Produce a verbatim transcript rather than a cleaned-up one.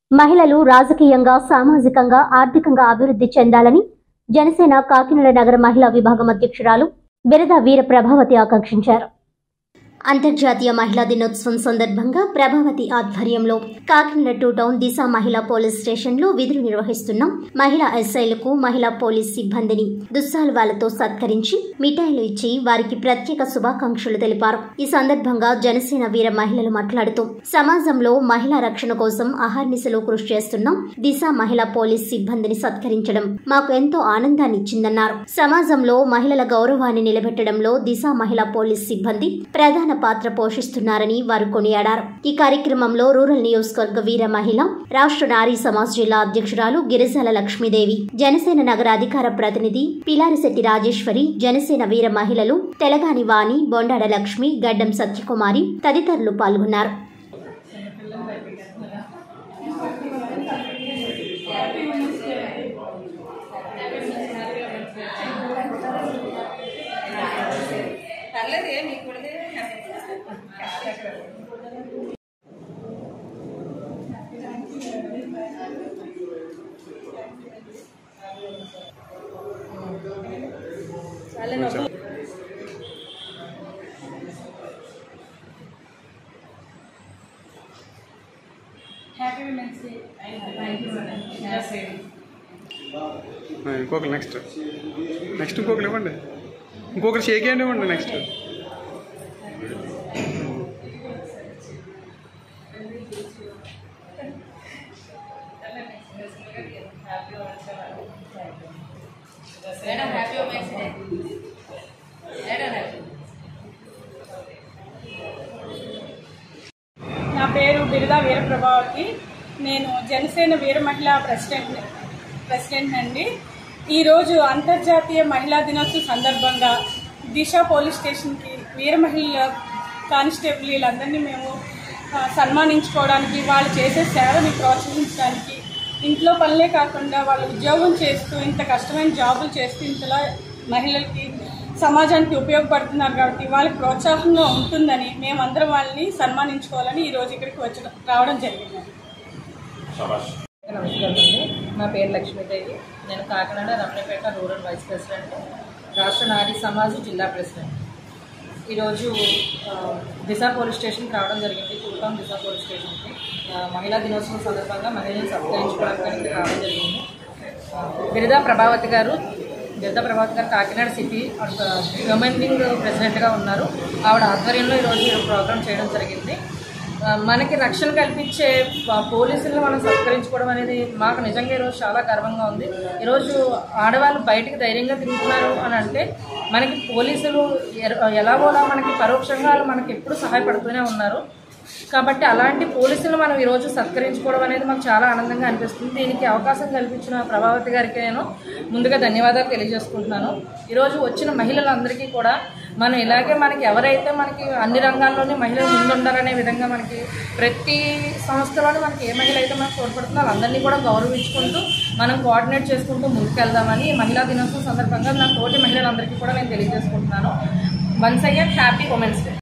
మహిళలు రాజకీయంగా, సామాజికంగా, ఆర్థికంగా అభివృద్ధి చెందాలని జనసేన కాకినాడ నగర మహిళా విభాగం అధ్యక్షురాలు బిరద వీర ప్రభావతి ఆకాంక్షించారు. అంతర్జాతీయ మహిళా దినోత్సవం సందర్భంగా ప్రభావతి ఆధ్వర్యంలో కాకినాడ టూ టౌన్ దిశ మహిళా పోలీస్ స్టేషన్ లో విధులు నిర్వహిస్తున్న మహిళా ఎస్ఐలకు మహిళా పోలీస్ సిబ్బందిని దుస్సాలువాలతో సత్కరించి మిఠాయిలు ఇచ్చి వారికి ప్రత్యేక శుభాకాంక్షలు తెలిపారు. ఈ సందర్భంగా జనసేన వీర మహిళలు మాట్లాడుతూ సమాజంలో మహిళా రక్షణ కోసం అహర్నిశలు కృషి చేస్తున్న దిశ మహిళా పోలీస్ సిబ్బందిని సత్కరించడం మాకు ఎంతో ఆనందాన్ని ఇచ్చిందన్నారు. సమాజంలో మహిళల గౌరవాన్ని నిలబెట్టడంలో దిశ మహిళా పోలీస్ సిబ్బంది ప్రధాన పాత్ర పోషిస్తున్నారని వారు కొనియాడారు. ఈ కార్యక్రమంలో రూరల్ నియోజకవర్గ వీర మహిళ రాష్ట్ర నారీ సమాజ్ జిల్లా అధ్యక్షురాలు గిరిజాల లక్ష్మీదేవి, జనసేన నగర అధికార ప్రతినిధి పిలారిశెట్టి రాజేశ్వరి, జనసేన వీర మహిళలు తెలగాని వాణి, బొండాడ లక్ష్మి, గడ్డం సత్యకుమారి తదితరులు పాల్గొన్నారు. Happy women's day. ఇంకొకరు నెక్స్ట్ నెక్స్ట్ ఇంకొకరు ఇవ్వండి, ఇంకొకరు షేక్ హ్యాండ్ ఇవ్వండి. నెక్స్ట్ నా పేరు బిరద వీర ప్రభావతి. నేను జనసేన వీర మహిళా ప్రెసిడెంట్ ప్రెసిడెంట్ అండి. ఈరోజు అంతర్జాతీయ మహిళా దినోత్సవం సందర్భంగా దిశ పోలీస్ స్టేషన్కి వీర మహిళల కానిస్టేబుల్ వీళ్ళందరినీ మేము సన్మానించుకోవడానికి, వాళ్ళు చేసే సేవని ప్రోత్సహించడానికి, ఇంట్లో పనులే కాకుండా వాళ్ళు ఉద్యోగం చేస్తూ ఇంత కష్టమైన జాబులు చేస్తూ ఇంతలా మహిళలకి సమాజానికి ఉపయోగపడుతున్నారు కాబట్టి వాళ్ళకి ప్రోత్సాహంగా ఉంటుందని మేమందరం వాళ్ళని సన్మానించుకోవాలని ఈరోజు ఇక్కడికి వచ్చి రావడం జరిగింది. నమస్కారం అండి, నా పేరు లక్ష్మీదేవి. నేను Kakinada Ramanapeta rural vice president, రాష్ట్ర నారీ సమాజ్ జిల్లా ప్రెసిడెంట్. ఈరోజు దిశ పోలీస్ స్టేషన్కి రావడం జరిగింది. టూటౌన్ దిశ పోలీస్ స్టేషన్కి మహిళా దినోత్సవం సందర్భంగా మహిళలను సత్కరించుకోవడానికి రావడం జరిగింది. బిరద ప్రభావతి గారు బిరద ప్రభావతి గారు కాకినాడ సిటీ హ్యూమన్ వింగ్ ప్రెసిడెంట్గా ఉన్నారు. ఆవిడ ఆధ్వర్యంలో ఈరోజు ప్రోగ్రాం చేయడం జరిగింది. మనకి రక్షణ కల్పించే పోలీసులను మనం సత్కరించుకోవడం అనేది మాకు నిజంగా ఈరోజు చాలా గర్వంగా ఉంది. ఈరోజు ఆడవాళ్ళు బయటికి ధైర్యంగా తిరుగుతున్నారు అని అంటే మనకి పోలీసులు ఎలాగోలా మనకి పరోక్షంగా మనకి ఎప్పుడు సహాయపడుతూనే ఉన్నారు. కాబట్టి అలాంటి పోలీసులు మనం ఈరోజు సత్కరించుకోవడం అనేది మాకు చాలా ఆనందంగా అనిపిస్తుంది. దీనికి అవకాశం కల్పించిన ప్రభావతి గారికి నేను ముందుగా ధన్యవాదాలు తెలియజేసుకుంటున్నాను. ఈరోజు వచ్చిన మహిళలందరికీ కూడా మనం ఇలాగే మనకి ఎవరైతే మనకి అన్ని రంగాల్లోనే మహిళలు ముందుండాలనే విధంగా మనకి ప్రతి సంస్థలోనే మనకి ఏ మహిళ అయితే మనకు తోడ్పడుతుందో వాళ్ళందరినీ కూడా గౌరవించుకుంటూ మనం కోఆర్డినేట్ చేసుకుంటూ ముందుకెళ్దామని మహిళా దినోత్సవం సందర్భంగా నా తోటి మహిళలందరికీ కూడా నేను తెలియజేసుకుంటున్నాను. Once again happy women's day.